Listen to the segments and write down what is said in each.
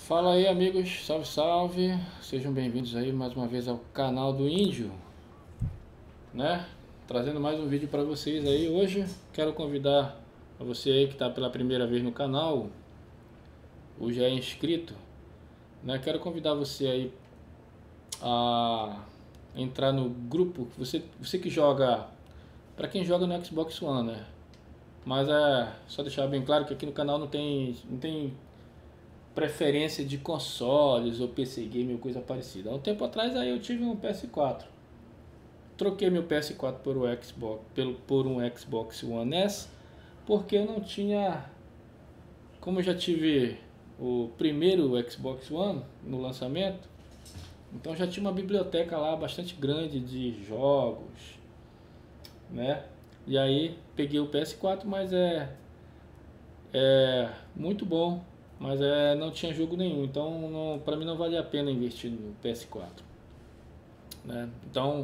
Fala aí, amigos, salve salve, sejam bem-vindos aí mais uma vez ao canal do Índio, né? Trazendo mais um vídeo para vocês aí. Hoje quero convidar a você aí que está pela primeira vez no canal, ou já é inscrito, né? Quero convidar você aí a entrar no grupo, você que joga, para quem joga no Xbox One, né? Mas é só deixar bem claro que aqui no canal não tem preferência de consoles ou PC game ou coisa parecida. Há um tempo atrás aí eu tive um PS4. Troquei meu PS4 por um Xbox One S, porque eu não tinha, como eu já tive o primeiro Xbox One no lançamento, então já tinha uma biblioteca lá bastante grande de jogos, né? E aí peguei o PS4, mas é muito bom, mas não tinha jogo nenhum, então para mim não valia a pena investir no PS4, né? Então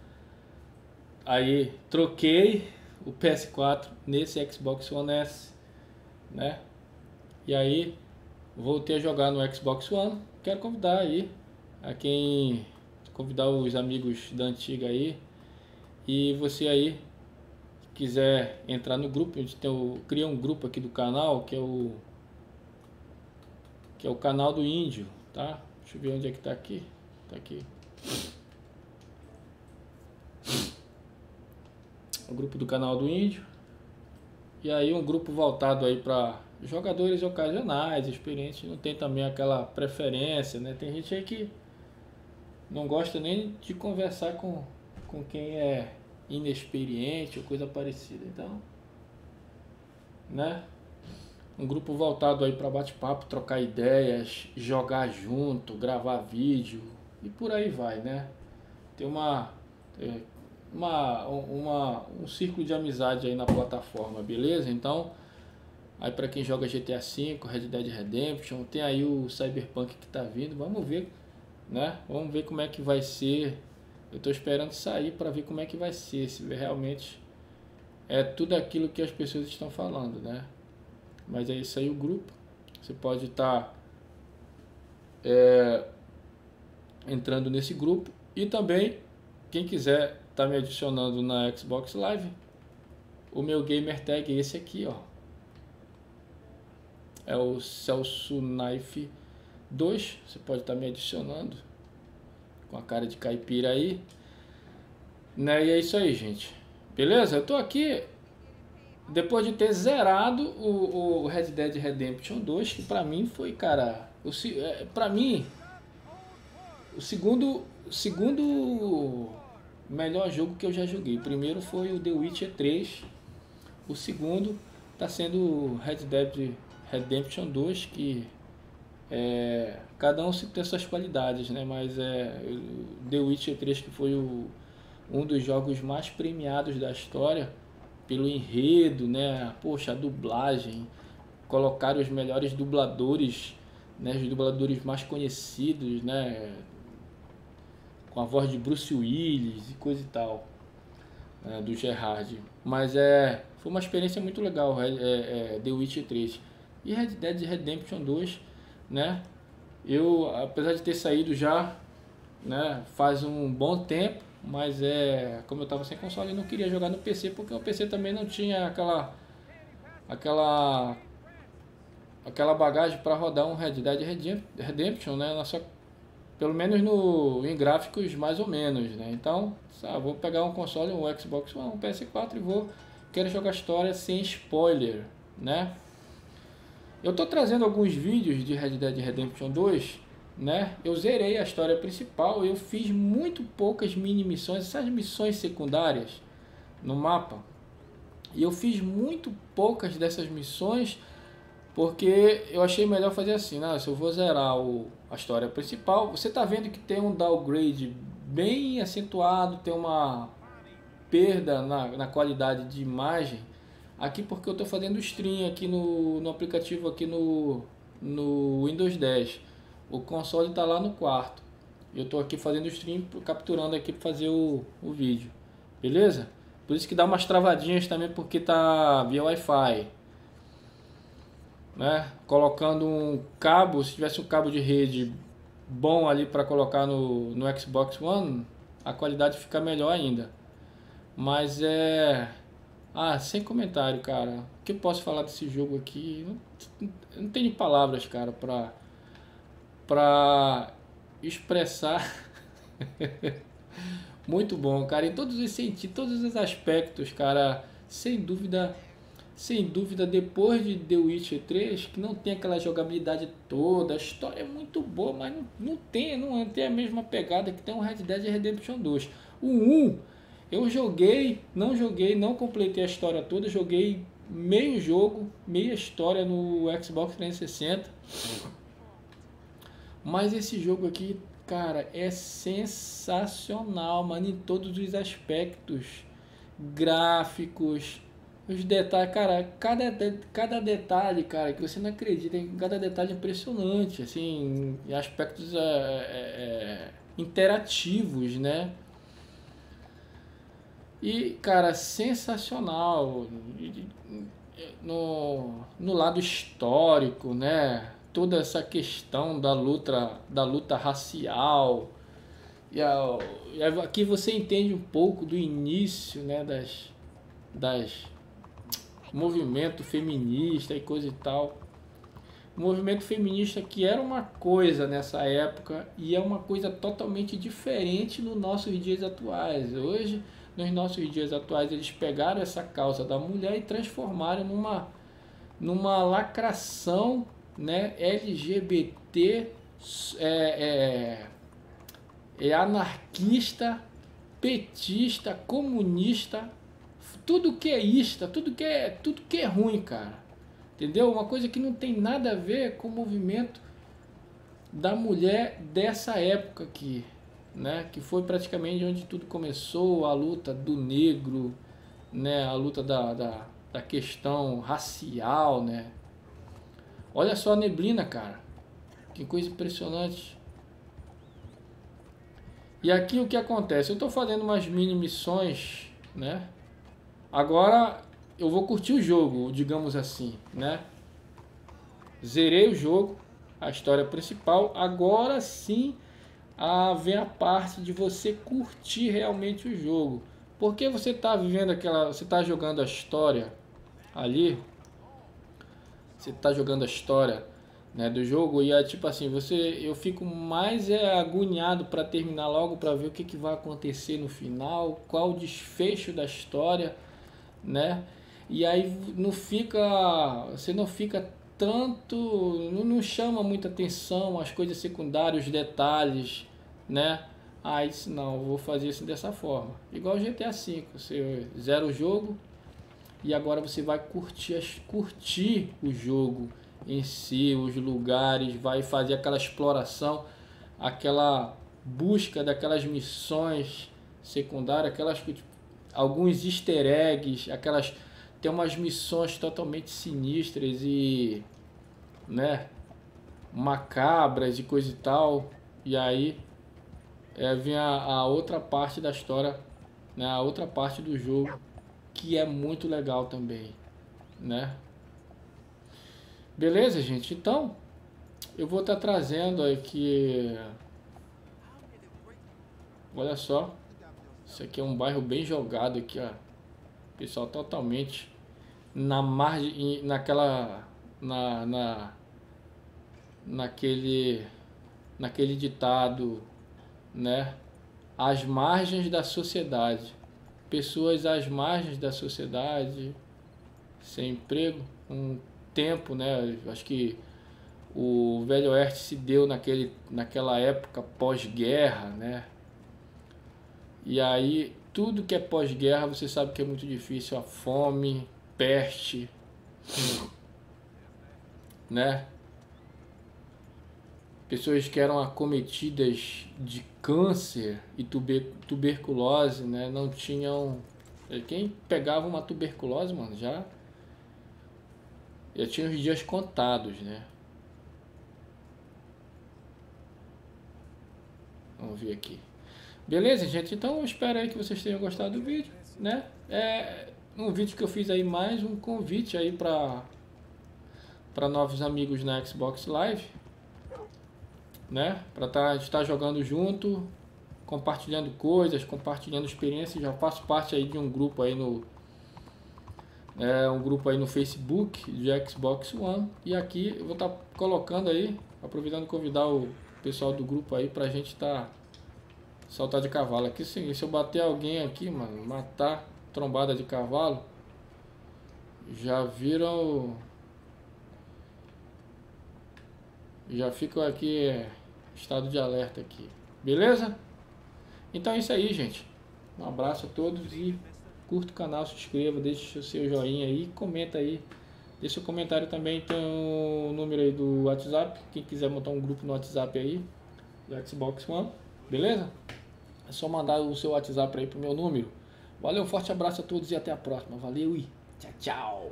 aí troquei o PS4 nesse Xbox One S, né? E aí voltei a jogar no Xbox One. Quero convidar aí convidar os amigos da antiga aí, e você aí quiser entrar no grupo, a gente cria um grupo aqui do canal que é o canal do Índio, tá? Deixa eu ver onde é que tá aqui. Tá aqui. O grupo do canal do Índio. E aí um grupo voltado aí para jogadores ocasionais, experientes, não tem também aquela preferência, né? Tem gente aí que não gosta nem de conversar com quem é inexperiente ou coisa parecida. Então, né? Um grupo voltado aí para bate-papo, trocar ideias, jogar junto, gravar vídeo e por aí vai, né? Tem um círculo de amizade aí na plataforma, beleza? Então, aí para quem joga GTA V, Red Dead Redemption, tem aí o Cyberpunk que tá vindo, vamos ver, né? Vamos ver como é que vai ser. Eu tô esperando sair para ver como é que vai ser, se realmente é tudo aquilo que as pessoas estão falando, né? Mas é isso aí o grupo. Você pode estar entrando nesse grupo. E também, quem quiser estar me adicionando na Xbox Live, o meu gamer tag é esse aqui, ó. É o Celso Knife 2. Você pode estar me adicionando com a cara de caipira aí, né? E é isso aí, gente. Beleza? Eu tô aqui depois de ter zerado o Red Dead Redemption 2, que pra mim foi, cara, pra mim, o segundo melhor jogo que eu já joguei. O primeiro foi o The Witcher 3, o segundo tá sendo o Red Dead Redemption 2, que cada um tem suas qualidades, né? Mas o The Witcher 3, que foi um dos jogos mais premiados da história, pelo enredo, né? Poxa, a dublagem, colocaram os melhores dubladores, né? Os dubladores mais conhecidos, né? Com a voz de Bruce Willis e coisa e tal, né? Do Gerard. Mas foi uma experiência muito legal, The Witcher 3. E Red Dead Redemption 2, né? Eu, apesar de ter saído já, né? Faz um bom tempo, mas como eu estava sem console, eu não queria jogar no PC, porque o PC também não tinha aquela bagagem para rodar um Red Dead Redemption, né? Pelo menos em gráficos mais ou menos, né? Então, vou pegar um console, um Xbox One, um PS4 e quero jogar história sem spoiler, né? Eu tô trazendo alguns vídeos de Red Dead Redemption 2, né? Eu zerei a história principal, eu fiz muito poucas mini missões, essas missões secundárias no mapa, e eu fiz muito poucas dessas missões porque eu achei melhor fazer assim, né? Se eu vou zerar a história principal, você tá vendo que tem um downgrade bem acentuado, tem uma perda na qualidade de imagem aqui, porque eu tô fazendo stream aqui no aplicativo aqui no Windows 10. O console está lá no quarto. Eu estou aqui fazendo o stream, capturando aqui para fazer o vídeo. Beleza? Por isso que dá umas travadinhas também, porque tá via Wi-Fi. né? Colocando um cabo, se tivesse um cabo de rede bom ali para colocar no Xbox One, a qualidade fica melhor ainda. Mas sem comentário, cara. O que eu posso falar desse jogo aqui? Não tenho palavras, cara, pra expressar. Muito bom, cara, em todos os sentidos, todos os aspectos, cara. Sem dúvida, depois de The Witcher 3, que não tem aquela jogabilidade toda, a história é muito boa, mas não tem a mesma pegada que tem o Red Dead Redemption 2. O 1, eu joguei, não completei a história toda, joguei meio jogo, meia história no Xbox 360. Mas esse jogo aqui, cara, é sensacional, mano, em todos os aspectos, gráficos, os detalhes, cara, cada detalhe, cara, que você não acredita, cada detalhe impressionante, assim, em aspectos interativos, né? E, cara, sensacional no lado histórico, né? Toda essa questão da luta racial. Aqui você entende um pouco do início, né? Das movimento feminista e coisa e tal. O movimento feminista que era uma coisa nessa época e é uma coisa totalmente diferente nos nossos dias atuais. Hoje, nos nossos dias atuais, eles pegaram essa causa da mulher e transformaram numa lacração, né, LGBT, anarquista, petista, comunista, tudo que é ista, tudo que é ruim, cara. Entendeu? Uma coisa que não tem nada a ver com o movimento da mulher dessa época aqui, né? Que foi praticamente onde tudo começou, a luta do negro, né? A luta da questão racial, né? Olha só a neblina, cara. Que coisa impressionante. E aqui o que acontece? Eu estou fazendo umas mini missões, né? Agora eu vou curtir o jogo, digamos assim, né? Zerei o jogo, a história principal. Agora sim, vem a parte de você curtir realmente o jogo. Porque você está você está jogando a história ali, você está jogando a história, né, do jogo e é tipo assim, eu fico mais agoniado para terminar logo para ver o que vai acontecer no final, qual o desfecho da história, né? E aí você não fica tanto, não chama muita atenção as coisas secundárias, os detalhes, né? Aí disse, não, eu vou fazer isso dessa forma. Igual GTA V, você zera o jogo e agora você vai curtir o jogo em si, os lugares, vai fazer aquela exploração, aquela busca daquelas missões secundárias, alguns easter eggs, tem umas missões totalmente sinistras e, né, macabras e coisa e tal. E aí vem a outra parte da história, né, a outra parte do jogo que é muito legal também, né? Beleza, gente? Então, eu vou estar trazendo aqui, olha só, isso aqui é um bairro bem jogado aqui, ó. Pessoal totalmente na margem, naquele ditado, né? Às margens da sociedade. Pessoas às margens da sociedade, sem emprego, um tempo, né? Acho que o Velho Oeste se deu naquela época pós-guerra, né? E aí, tudo que é pós-guerra, você sabe que é muito difícil, a fome, peste, né? Pessoas que eram acometidas de câncer e tuberculose, né? Não tinham... Quem pegava uma tuberculose, mano, já tinha os dias contados, né? Vamos ver aqui. Beleza, gente? Então eu espero aí que vocês tenham gostado do vídeo, né? Um vídeo que eu fiz aí, mais um convite aí para para novos amigos na Xbox Live, né? Para estar jogando junto, compartilhando coisas, compartilhando experiências. Já faço parte aí de um grupo aí no Facebook de Xbox One, e aqui eu vou estar colocando aí, aproveitando convidar o pessoal do grupo aí pra gente saltar de cavalo. Aqui sim, se eu bater alguém aqui, mano, matar trombada de cavalo, já viram, já fico aqui estado de alerta aqui, beleza? Então é isso aí, gente. Um abraço a todos e curta o canal, se inscreva, deixe o seu joinha aí, comenta aí, deixa o comentário também. Tem o número aí do WhatsApp, quem quiser montar um grupo no WhatsApp aí do Xbox One, beleza? É só mandar o seu WhatsApp aí pro meu número. Valeu, forte abraço a todos e até a próxima. Valeu e tchau, tchau.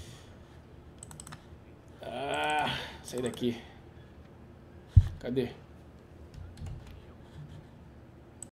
Sai daqui. Cadê?